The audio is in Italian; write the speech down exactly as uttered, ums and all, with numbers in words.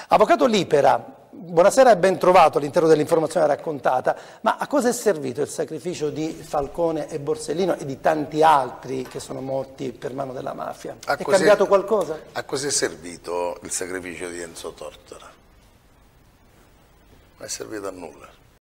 Avvocato Lipera, buonasera e ben trovato all'interno dell'informazione raccontata, ma a cosa è servito il sacrificio di Falcone e Borsellino e di tanti altri che sono morti per mano della mafia? A è così, cambiato qualcosa? A cosa è servito il sacrificio di Enzo Tortora? Non è servito a nulla.